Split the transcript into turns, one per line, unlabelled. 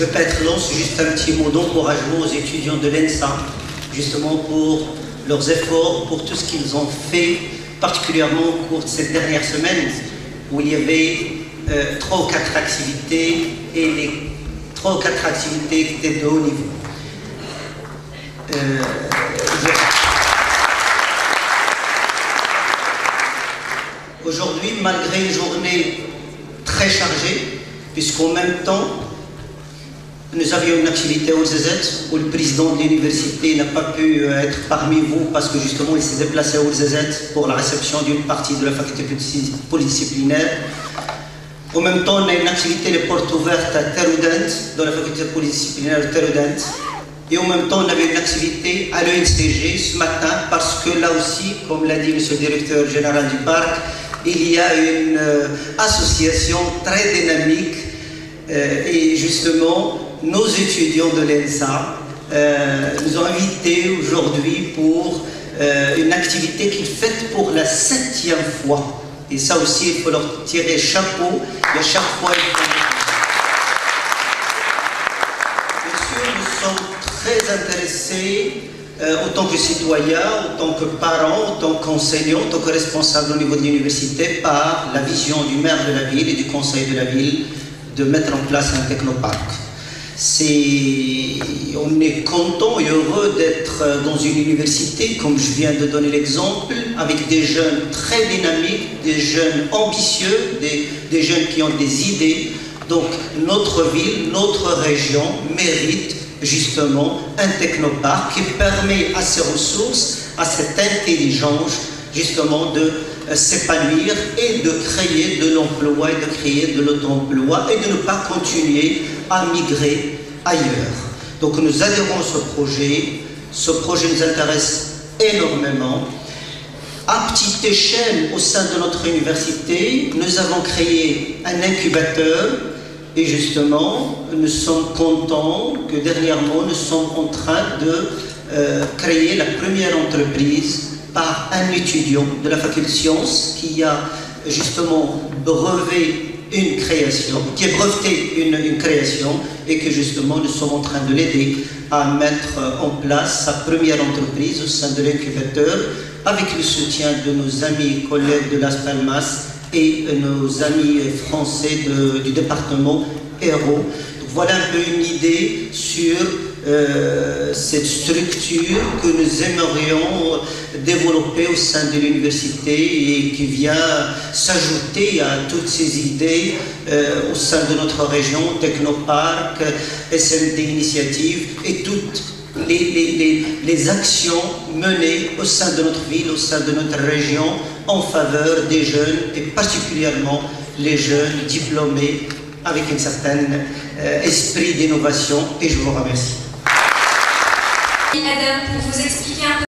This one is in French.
ne vais pas être long, c'est juste un petit mot d'encouragement aux étudiants de l'ENSA, justement pour leurs efforts, pour tout ce qu'ils ont fait, particulièrement au cours de cette dernière semaine, où il y avait 3 ou 4 activités, et les 3 ou 4 activités étaient de haut niveau. Aujourd'hui, malgré une journée très chargée, puisqu'en même temps, nous avions une activité au ZZ où le président de l'université n'a pas pu être parmi vous parce que justement il s'est déplacé au ZZ pour la réception d'une partie de la faculté polydisciplinaire. En même temps, on a une activité, les portes ouvertes à Terre-Oudent, dans la faculté polydisciplinaire de Terre-Oudent. Et en même temps, on avait une activité à l'ENCG ce matin parce que là aussi, comme l'a dit M. le directeur général du parc, il y a une association très dynamique et justement, nos étudiants de l'ENSA nous ont invités aujourd'hui pour une activité qu'ils fêtent pour la 7e fois. Et ça aussi, il faut leur tirer chapeau. Et à chaque fois, bien sûr, nous sommes très intéressés, autant que citoyens, autant que parents, autant qu'enseignants, autant que responsables au niveau de l'université, par la vision du maire de la ville et du conseil de la ville de mettre en place un technoparc. On est content et heureux d'être dans une université, comme je viens de donner l'exemple, avec des jeunes très dynamiques, des jeunes ambitieux, des jeunes qui ont des idées. Donc notre ville, notre région mérite justement un technoparc qui permet à ces ressources, à cette intelligence, justement de s'épanouir et de créer de l'emploi et de créer de l'auto-emploi et de ne pas continuer à migrer ailleurs. Donc nous adhérons à ce projet nous intéresse énormément. À petite échelle, au sein de notre université, nous avons créé un incubateur et justement, nous sommes contents que dernièrement, nous sommes en train de créer la première entreprise par un étudiant de la faculté de sciences qui a justement breveté une création, qui a breveté une création et que justement nous sommes en train de l'aider à mettre en place sa première entreprise au sein de l'incubateur avec le soutien de nos amis et collègues de Las Palmas et nos amis français du département Hérault. Voilà un peu une idée sur cette structure que nous aimerions développer au sein de l'université et qui vient s'ajouter à toutes ces idées au sein de notre région, Technoparc, SMT Initiative et toutes les actions menées au sein de notre ville, au sein de notre région en faveur des jeunes et particulièrement les jeunes diplômés avec un certain esprit d'innovation et je vous remercie.
Adam, pour vous expliquer un peu